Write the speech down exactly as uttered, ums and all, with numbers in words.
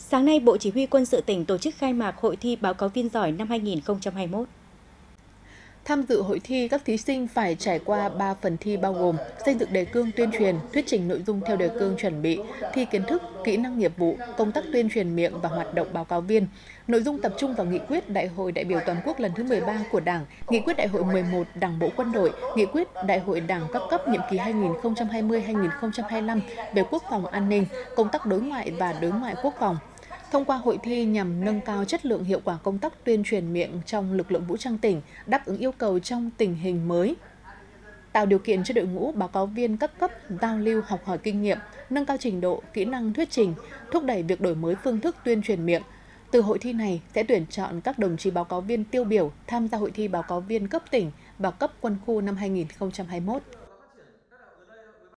Sáng nay, Bộ Chỉ huy Quân sự tỉnh tổ chức khai mạc Hội thi báo cáo viên giỏi năm hai nghìn không trăm hai mươi mốt. Tham dự hội thi, các thí sinh phải trải qua ba phần thi bao gồm xây dựng đề cương tuyên truyền, thuyết trình nội dung theo đề cương chuẩn bị, thi kiến thức, kỹ năng nghiệp vụ, công tác tuyên truyền miệng và hoạt động báo cáo viên. Nội dung tập trung vào nghị quyết Đại hội đại biểu toàn quốc lần thứ mười ba của Đảng, nghị quyết Đại hội mười một Đảng bộ quân đội, nghị quyết Đại hội Đảng các cấp nhiệm kỳ hai nghìn không trăm hai mươi đến hai nghìn không trăm hai mươi lăm về quốc phòng an ninh, công tác đối ngoại và đối ngoại quốc phòng. Thông qua hội thi nhằm nâng cao chất lượng hiệu quả công tác tuyên truyền miệng trong lực lượng vũ trang tỉnh, đáp ứng yêu cầu trong tình hình mới, tạo điều kiện cho đội ngũ báo cáo viên các cấp giao lưu học hỏi kinh nghiệm, nâng cao trình độ, kỹ năng thuyết trình, thúc đẩy việc đổi mới phương thức tuyên truyền miệng. Từ hội thi này sẽ tuyển chọn các đồng chí báo cáo viên tiêu biểu tham gia hội thi báo cáo viên cấp tỉnh và cấp quân khu năm hai nghìn không trăm hai mươi mốt.